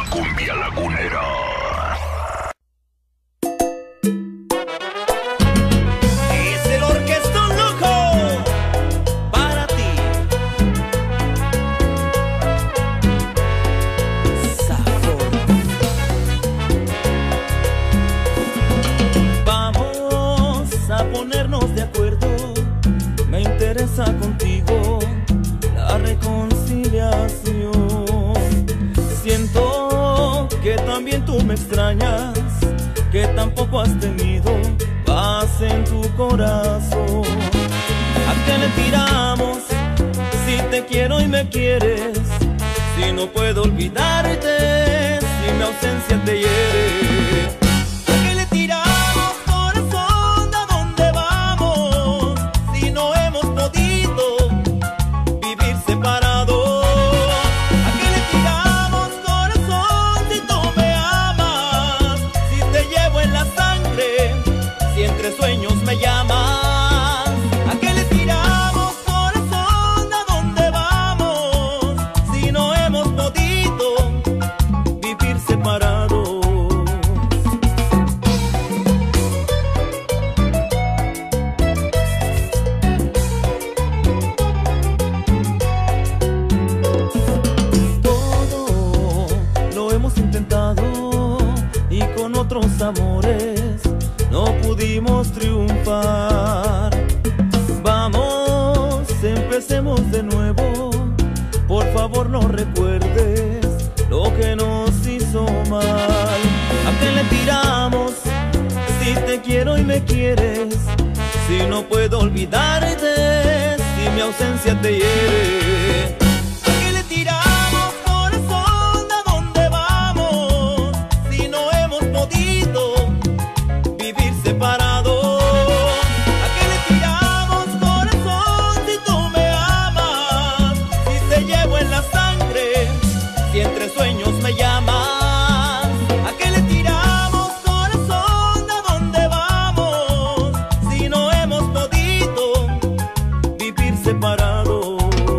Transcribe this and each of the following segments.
cumbia lagunera. Es el orquestón loco para ti. Sabor. Vamos a ponernos de acuerdo. Me interesa contigo la reconciliación. Siento que también tú me extrañas, que tampoco has tenido paz en tu corazón. ¿A qué le tiramos si te quiero y me quieres? Si no puedo olvidarte, si mi ausencia te hiere. ¿A qué le tiramos, corazón? ¿A dónde vamos? Si no hemos podido vivir separados. ¿A qué le tiramos, corazón? Si tú me amas, si te llevo en la sangre, si entre sueños me llamas. ¿A qué le tiramos, corazón? ¿A dónde vamos? Si no hemos podido vivir separados. Todo lo hemos intentado y con otros amores no pudimos triunfar. Vamos, empecemos de nuevo. Por favor no recuerdes lo que nos hizo mal. ¿A qué le tiramos si te quiero y me quieres? Si no puedo olvidarte, si mi ausencia te hiere. ¿A qué le tiramos, corazón? ¿A dónde vamos? Si no hemos podido vivir separados. ¿A qué le tiramos, corazón? Si tú me amas, si te llevo en la sangre, si entre sueños me llamas. ¿A qué le tiramos, corazón? ¿A dónde vamos? Si no hemos podido vivir separados.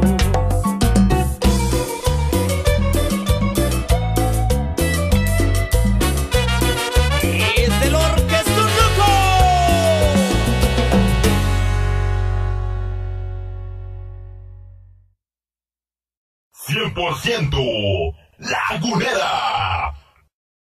Es el orquestón loco. 100% lagunera.